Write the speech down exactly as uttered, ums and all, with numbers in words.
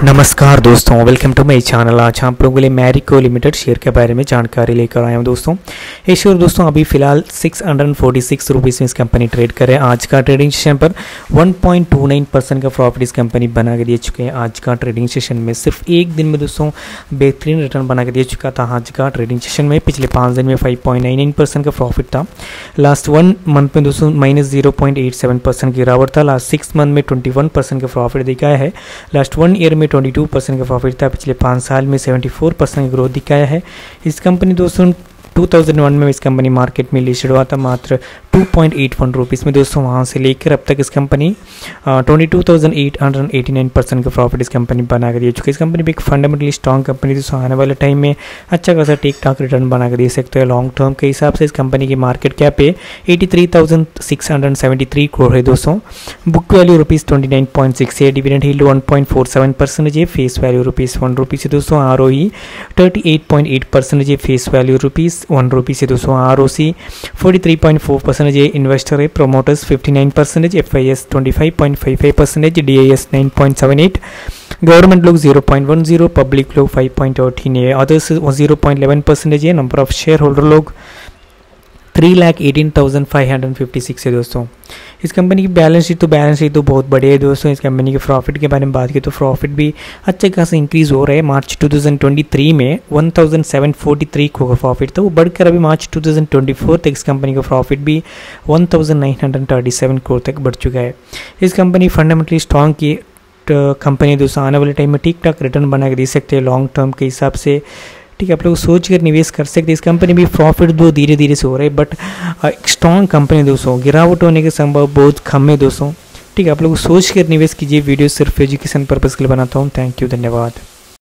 नमस्कार दोस्तों, welcome to my channel. आज आप लोगों के लिए मैरिको लिमिटेड शेयर के बारे में जानकारी लेकर आया हूं दोस्तों। ये शेयर दोस्तों अभी फिलहाल six hundred forty six rupees में इस कंपनी ट्रेड करे। आज का ट्रेडिंग सेशन पर one point two nine percent का प्रॉफिट इस कंपनी बना के दे चुके हैं। आज का ट्रेडिंग सेशन में सिर्फ एक दिन में दोस्तों बेहतरीन रिटर्न बना के दे चुका था। आज का ट्रेडिंग सेशन में पिछले पाँच दिन में five point nine nine percent का प्रॉफिट था। लास्ट वन मंथ में दोस्तों minus zero point eight seven percent की गिरावट था। लास्ट सिक्स मंथ में ट्वेंटी वन परसेंट का प्रॉफिट दिखाया है। लास्ट वन ईयर में ट्वेंटी टू परसेंट का प्रॉफिट था। पिछले पाँच साल में सेवेंटी फोर परसेंट की ग्रोथ दिखाया है। इस कंपनी दोस्तों टू थाउज़ेंड वन में इस कंपनी मार्केट में लिस्टेड हुआ था मात्र two point eight one rupees में दोस्तों। वहाँ से लेकर अब तक इस company twenty two thousand eight hundred eighty nine percent का प्रॉफिट इस कंपनी बना कर दे चुकी है। इस कंपनी भी एक फंडामेंटली स्ट्रॉन्ग कंपनी दोस्तों, आने वाले टाइम में अच्छा खासा ठीक ठाक रिटर्न बना कर दे सकते हैं। लॉन्ग टर्म के हिसाब से इस कंपनी की मार्केट कैप है eighty three thousand six hundred seventy three crore है दोस्तों। Book value rupees twenty nine point six है। Dividend yield one point four seven percent है। Face value rupees one rupees है दोस्तों। R O E thirty eight point eight percent है। Face value rupees one rupees है दोस्तों। R O C forty three point four percent है। Investor है promoters fifty nine percent, F I S twenty five point five five percent, D I S nine point seven eight, government लोग zero point one zero, public लोग five point thirteen है, others zero point eleven percentage है। Number of shareholder लोग three lakh eighteen thousand five hundred fifty six है दोस्तों। इस company की balance sheet तो बैलेंस शीट तो बहुत बढ़िया है दोस्तों। इस कंपनी के प्रॉफिट के बारे में बात की तो प्रॉफिट भी अच्छे खासा इंक्रीज हो रहा है। March two thousand twenty three में one thousand seven forty three का प्रॉफिट था, वो बढ़कर अभी March two thousand twenty four तक इस कंपनी का प्रॉफिट भी one thousand nine hundred thirty seven crore तक बढ़ चुका है। इस कंपनी फंडामेंटली स्ट्रॉन्ग की कंपनी दोस्तों, आने वाले टाइम में ठीक ठाक रिटर्न बना के दे सकते हैं लॉन्ग टर्म के हिसाब से। ठीक है, आप लोग सोच कर निवेश कर सकते हैं। इस कंपनी में प्रॉफिट दो धीरे धीरे से हो रहा है, बट एक स्ट्रॉन्ग कंपनी दोस्तों, गिरावट होने के संभव बहुत कम है दोस्तों। ठीक है, आप लोग सोच कर निवेश कीजिए। वीडियो सिर्फ एजुकेशन पर्पज़ के लिए बनाता हूँ। थैंक यू, धन्यवाद।